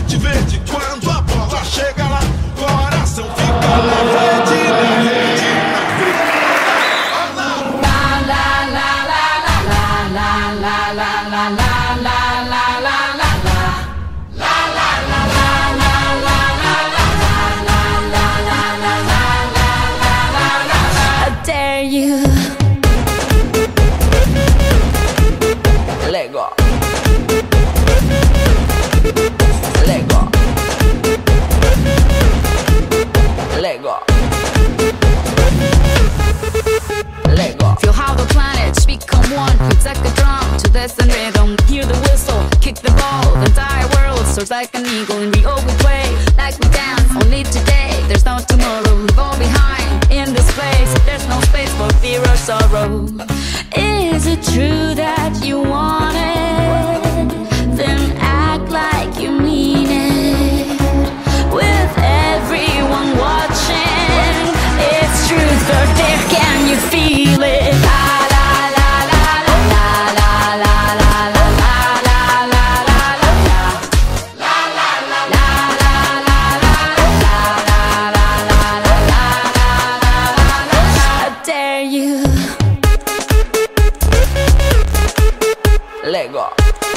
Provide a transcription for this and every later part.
te verde. Quando a bola chega lá, coração fica na rede, na rede, na rede. La la la la la la la la la la la la la la. You Lego Lego Lego Lego. Feel how the planets become one. It's like a drum to this and rhythm. Hear the whistle, kick the ball. The entire world soars like an eagle. And we all play like we dance. Only today, there's no tomorrow. We fall behind in this place. There's no space for fear or sorrow. Is it true that you want it? Then act like you mean it. With everyone watching, it's truth or dare. Can you feel it? La la la la la la la la la la la la la. I dare you. Lego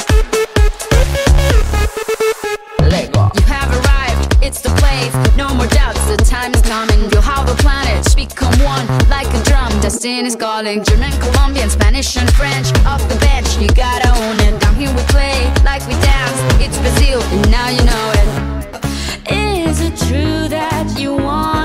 Lego. You have arrived, it's the place. No more doubts, the time is coming. Feel how the planets become one. Like a drum, destiny's calling. German, Colombian, Spanish and French. Off the bench, you gotta own it. Down here we play, like we dance. It's Brazil, and now you know it. Is it true that you want